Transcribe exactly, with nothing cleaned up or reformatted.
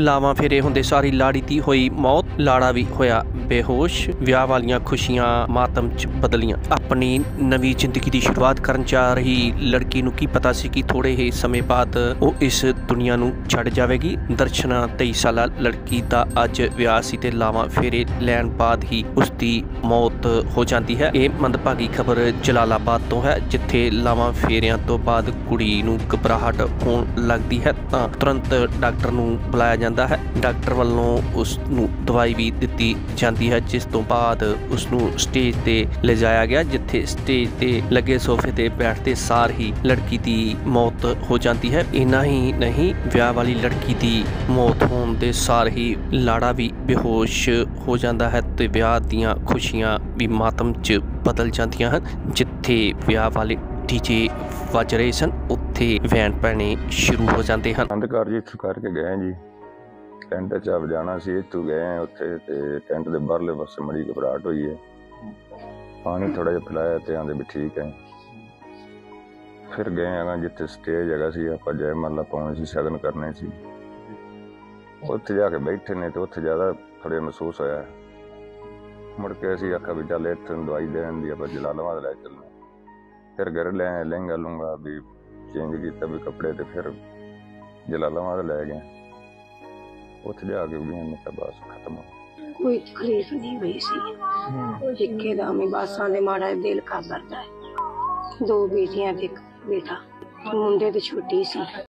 ਲਾਵਾਂ ਫੇਰੇ ਹੁੰਦੇ ਸਾਰੀ लाड़ी दी होई मौत, लाड़ा भी होया बेहोश। विआह वालियां खुशियां मातम च बदलियां। अपनी नवी जिंदगी की शुरुआत करन जा रही लड़की नूं की पता सी कि थोड़े ही समय बाद वो इस दुनिया नूं छड़ जावेगी। दर्शना तेईस साला लड़की दा अज विआह सी ते लावां फेरे लैण बाद ही उसकी मौत हो जाती है। ये मंदभागी खबर जलालाबाद तो है, जिथे लावां फेरियां तो बाद कुड़ी नूं घबराहट होण लगदी है तां तुरंत डॉक्टर नूं बुलाया जांदा है। डॉक्टर वालों उसनूं दवाई भी दित्ती जाती है, जिस तो बाद उसनूं स्टेज ते ले जाया गया, जिथे स्टेज ते लगे सोफे ते बैठते सार ही लड़की की मौत हो जाती है। इना ही नहीं, विआह वाली लड़की की मौत होने दे सार ही लाड़ा भी बेहोश हो जाता है ते विआह दीयां खुशियां भी मातम च बदल जांदियां हन। जिथे विआह वाले डीजे वज रहे सन, उत्थे वैन पैने शुरू हो जाते हैं। अंधकार जी इत्थों करके गए जी, टेंट च आप जाना सी, इत्थों गए उत्थे ते टेंट के बाहरले पासे बड़ी घबराहट हुई है। पानी थोड़ा जिहा पिलाया ते आंदे भी ठीक है। फिर गए अगर जिथे स्टेज हैगा सी, आपां जयमाला पाउणी सी, शगन करने सी, उत्थे जाके बैठे ने ते उत्थे ज़्यादा थोड़ा महसूस होया। मुड़ के असीं आखा भी चल इत्थों दवाई देण दी आपां जलालाबाद लै चलने। फिर घर ले आए, लहंगा लुंगा भी चेंज किया भी कपड़े, तो फिर जलालाबाद लै गए। उत्थे जाके भी मेरा बस खत्म हो। कोई तकलीफ नहीं हुई सी, एकदम ही बसां दे माड़ा दिल कर दरदा है। दो बेटियां ते एक बेटा, मुंडे ते छोटी सी।